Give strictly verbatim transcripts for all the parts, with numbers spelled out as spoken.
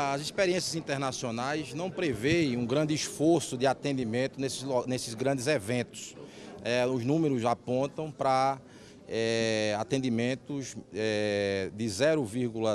As experiências internacionais não prevêem um grande esforço de atendimento nesses, nesses grandes eventos. É, os números apontam para é, atendimentos é, de zero vírgula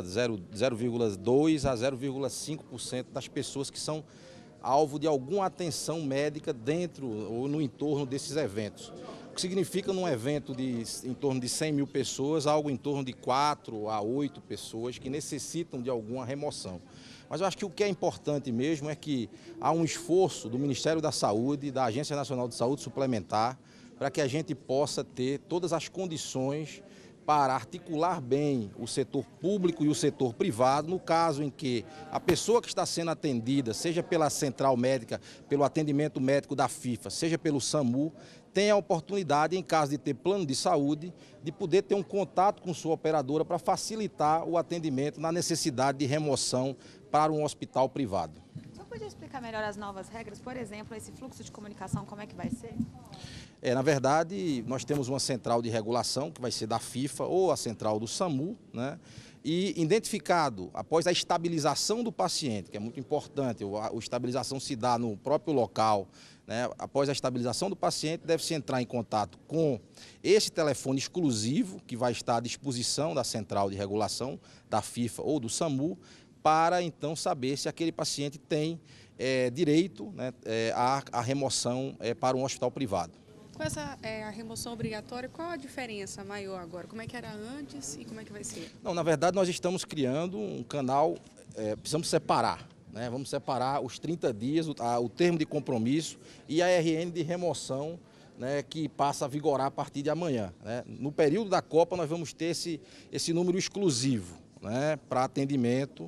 dois a zero vírgula cinco por cento das pessoas que são alvo de alguma atenção médica dentro ou no entorno desses eventos. O que significa num evento de em torno de cem mil pessoas, algo em torno de quatro a oito pessoas que necessitam de alguma remoção. Mas eu acho que o que é importante mesmo é que há um esforço do Ministério da Saúde, da Agência Nacional de Saúde Suplementar, para que a gente possa ter todas as condições para articular bem o setor público e o setor privado, no caso em que a pessoa que está sendo atendida, seja pela central médica, pelo atendimento médico da FIFA, seja pelo SAMU, tenha a oportunidade, em caso de ter plano de saúde, de poder ter um contato com sua operadora para facilitar o atendimento na necessidade de remoção para um hospital privado. Só podia explicar melhor as novas regras? Por exemplo, esse fluxo de comunicação, como é que vai ser? É, na verdade, nós temos uma central de regulação, que vai ser da FIFA ou a central do SAMU, né? E identificado, após a estabilização do paciente, que é muito importante, a, a estabilização se dá no próprio local, né? Após a estabilização do paciente, deve-se entrar em contato com esse telefone exclusivo, que vai estar à disposição da central de regulação, da FIFA ou do SAMU, para então saber se aquele paciente tem é, direito, né, é, à, à remoção é, para um hospital privado. Com essa é, a remoção obrigatória, qual a diferença maior agora? Como é que era antes e como é que vai ser? Não, na verdade nós estamos criando um canal, é, precisamos separar, né? Vamos separar os trinta dias, o, a, o termo de compromisso e a R N de remoção, né, que passa a vigorar a partir de amanhã, né? No período da Copa nós vamos ter esse, esse número exclusivo, né, para atendimento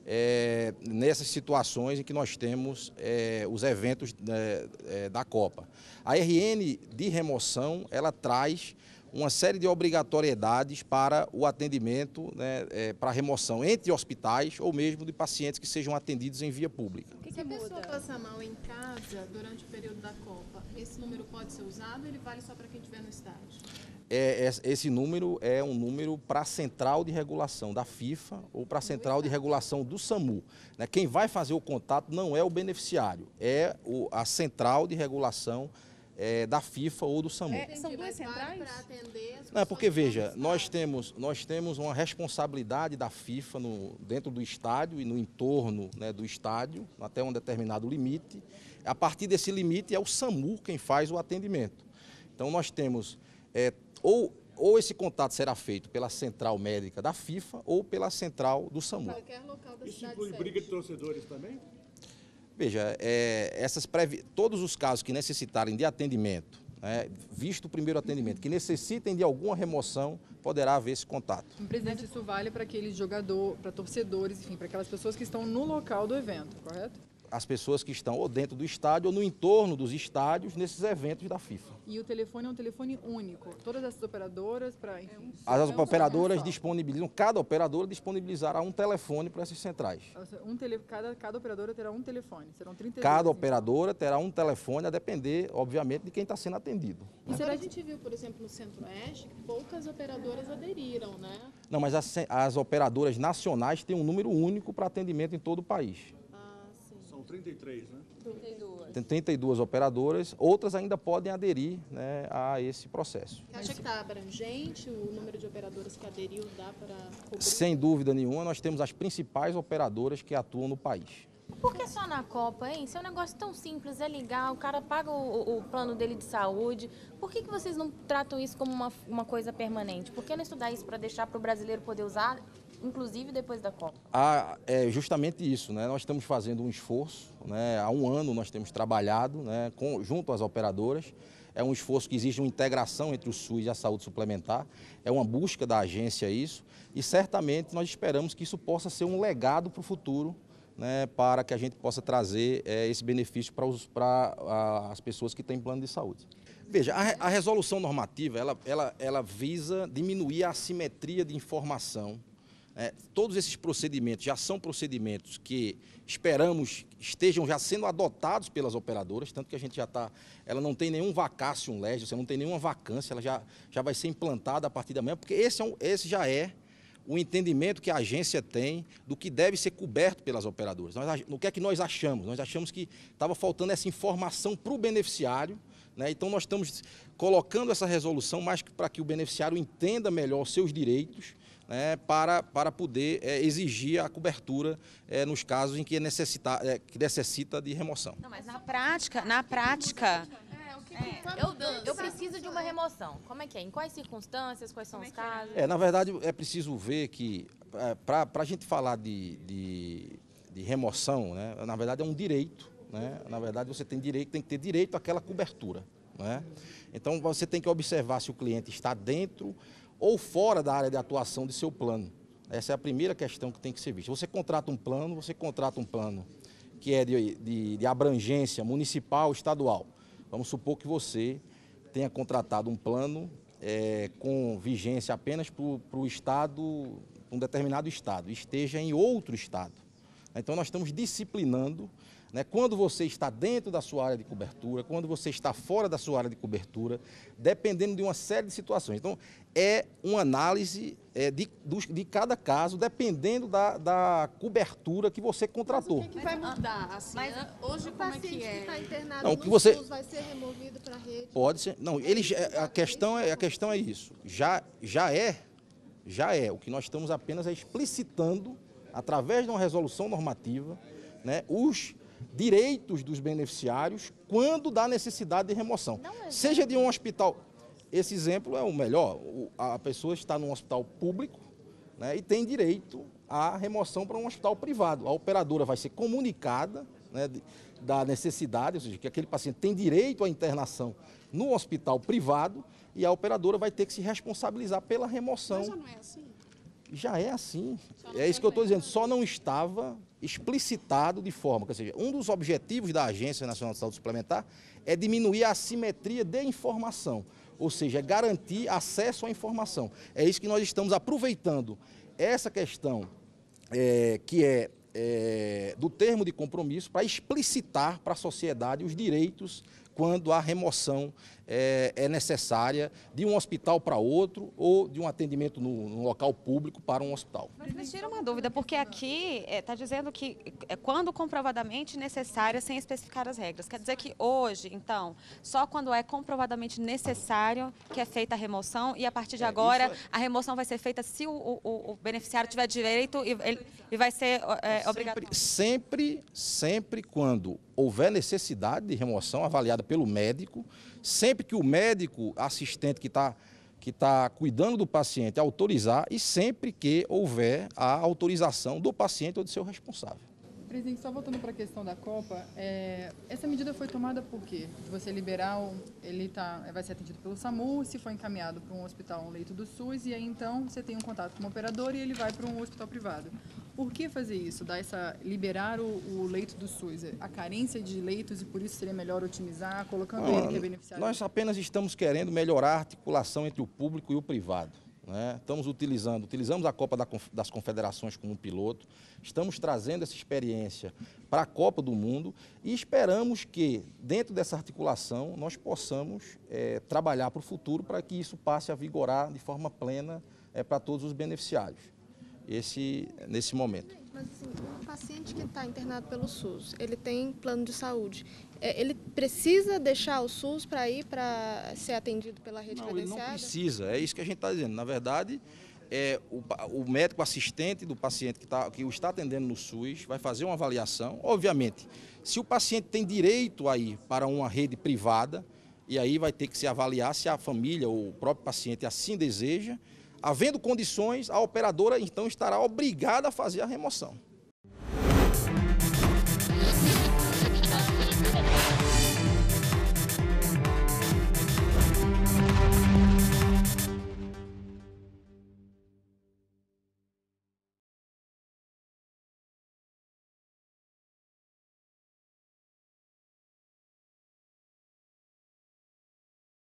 é, nessas situações em que nós temos é, os eventos é, é, da Copa. A R N de remoção, ela traz uma série de obrigatoriedades para o atendimento, né, é, para remoção entre hospitais ou mesmo de pacientes que sejam atendidos em via pública. O que, que Se a pessoa passar mal em casa durante o período da Copa, esse número pode ser usado ou ele vale só para quem estiver no estádio? É, esse número é um número para a central de regulação da FIFA ou para a central de regulação do SAMU. Né? Quem vai fazer o contato não é o beneficiário, é o, a central de regulação é, da FIFA ou do SAMU. É, são duas centrais? Não, é porque, veja, nós temos, nós temos uma responsabilidade da FIFA no, dentro do estádio e no entorno, né, do estádio, até um determinado limite. A partir desse limite é o SAMU quem faz o atendimento. Então nós temos... É, ou, ou esse contato será feito pela central médica da FIFA ou pela central do SAMU. Qualquer local da Isso cidade inclui sede. briga de torcedores também? Veja, é, essas previ... todos os casos que necessitarem de atendimento, né, visto o primeiro atendimento, que necessitem de alguma remoção, poderá haver esse contato. Presidente, isso vale para aqueles jogadores, para torcedores, enfim, para aquelas pessoas que estão no local do evento, correto? As pessoas que estão ou dentro do estádio ou no entorno dos estádios nesses eventos da FIFA. E o telefone é um telefone único? Todas essas operadoras para... As operadoras disponibilizam, cada operadora disponibilizará um telefone para essas centrais. Um tele, cada, cada operadora terá um telefone, serão trinta e dois. Cada operadora terá um telefone, a depender, obviamente, de quem está sendo atendido. E Agora a gente viu, por exemplo, no Centro-Oeste, que poucas operadoras aderiram, né? Não, mas as, as operadoras nacionais têm um número único para atendimento em todo o país. São trinta e três, né? trinta e duas. Tem trinta e duas operadoras, outras ainda podem aderir, né, a esse processo. Você acha que está abrangente o número de operadoras que aderiu, dá para cobrir? Sem dúvida nenhuma, nós temos as principais operadoras que atuam no país. Por que só na Copa, hein? Isso é um negócio tão simples, é ligar, o cara paga o, o plano dele de saúde. Por que, que vocês não tratam isso como uma, uma coisa permanente? Por que não estudar isso para deixar para o brasileiro poder usar, inclusive depois da Copa? Ah, é justamente isso, né? Nós estamos fazendo um esforço, né? Há um ano nós temos trabalhado, né, com, junto às operadoras. É um esforço que exige uma integração entre o SUS e a saúde suplementar. É uma busca da agência isso e certamente nós esperamos que isso possa ser um legado para o futuro, né, para que a gente possa trazer é, esse benefício para, os, para a, as pessoas que têm plano de saúde. Veja, a, a resolução normativa ela, ela, ela visa diminuir a assimetria de informação. É, todos esses procedimentos já são procedimentos que esperamos estejam já sendo adotados pelas operadoras, tanto que a gente já está, ela não tem nenhum vacácio legis, você não tem nenhuma vacância, ela já, já vai ser implantada a partir da manhã, porque esse, é um, esse já é o entendimento que a agência tem do que deve ser coberto pelas operadoras. Nós, o que é que nós achamos? Nós achamos que estava faltando essa informação para o beneficiário, né? Então nós estamos colocando essa resolução mais para que o beneficiário entenda melhor os seus direitos, né, para, para poder é, exigir a cobertura é, nos casos em que, necessita, é, que necessita de remoção. Não, mas na prática, na prática... É, o que, É, qual a eu, mudança? eu preciso de uma remoção. Como é que é? Em quais circunstâncias? Quais são os casos? É, na verdade, é preciso ver que, é, para a gente falar de, de, de remoção, né, na verdade é um direito. Né? Na verdade, você tem direito, tem que ter direito àquela cobertura. Né? Então, você tem que observar se o cliente está dentro ou fora da área de atuação de seu plano. Essa é a primeira questão que tem que ser vista. Você contrata um plano, você contrata um plano que é de, de, de abrangência municipal, estadual. Vamos supor que você tenha contratado um plano é, com vigência apenas para o estado, um determinado estado, esteja em outro estado. Então, nós estamos disciplinando, né, quando você está dentro da sua área de cobertura, quando você está fora da sua área de cobertura, dependendo de uma série de situações. Então, é uma análise é, de, de cada caso, dependendo da, da cobertura que você contratou. O que, que vai mudar? Assim, Mas hoje, O como é paciente que que é? está internado Não, no que você- SUS vai ser removido para a rede? Pode ser. Não, eles, a questão é a questão é isso. Já já é, já é. O que nós estamos apenas é explicitando através de uma resolução normativa, né, os direitos dos beneficiários quando dá necessidade de remoção. Seja de um hospital. Esse exemplo é o melhor. O- A pessoa está num hospital público, né, e tem direito à remoção para um hospital privado. A operadora vai ser comunicada, né, de- da necessidade, ou seja, que aquele paciente tem direito à internação no hospital privado e a operadora vai ter que se responsabilizar pela remoção. Mas já não é assim? Já é assim. Só não É isso que eu estou foi dizendo. Só não estava explicitado de forma. Ou seja, um dos objetivos da Agência Nacional de Saúde Suplementar é diminuir a assimetria de informação. Ou seja, garantir acesso à informação. É isso que nós estamos aproveitando. Essa questão é, que é, é do termo de compromisso para explicitar para a sociedade os direitos quando a remoção é, é necessária de um hospital para outro ou de um atendimento no, no local público para um hospital. Mas me tira uma dúvida, porque aqui está dizendo que é quando comprovadamente necessária, sem especificar as regras. Quer dizer que hoje, então, só quando é comprovadamente necessário que é feita a remoção e a partir de É, agora isso é- a remoção vai ser feita se o, o- o beneficiário tiver direito e, ele- e vai ser é, obrigatório. Sempre, sempre quando houver necessidade de remoção avaliada pelo médico, sempre que o médico assistente que está que tá cuidando do paciente autorizar e sempre que houver a autorização do paciente ou de seu responsável. Presidente, só voltando para a questão da Copa, é, essa medida foi tomada por quê? De você liberar, o- ele tá, vai ser atendido pelo SAMU, se for encaminhado para um hospital, um leito do SUS, e aí então você tem um contato com o operador e ele vai para um hospital privado. Por que fazer isso? Dar essa, liberar o, o leito do SUS? A carência de leitos e por isso seria melhor otimizar, colocando ele que é beneficiário? Nós apenas estamos querendo melhorar a articulação entre o público e o privado. Né? Estamos utilizando, utilizamos a Copa da Conf- das Confederações como piloto, estamos trazendo essa experiência para a Copa do Mundo e esperamos que, dentro dessa articulação, nós possamos eh, trabalhar para o futuro para que isso passe a vigorar de forma plena eh, para todos os beneficiários. Esse, nesse momento. Mas assim, um paciente que está internado pelo SUS, ele tem plano de saúde, é, ele precisa deixar o SUS para ir para ser atendido pela rede Não, ele não credenciada? precisa, é isso que a gente está dizendo. Na verdade, é, o, pa- o médico assistente do paciente que, tá, que o está atendendo no SUS vai fazer uma avaliação. Obviamente, se o paciente tem direito a ir para uma rede privada, e aí vai ter que se avaliar se a família ou o próprio paciente assim deseja. Havendo condições, a operadora então estará obrigada a fazer a remoção.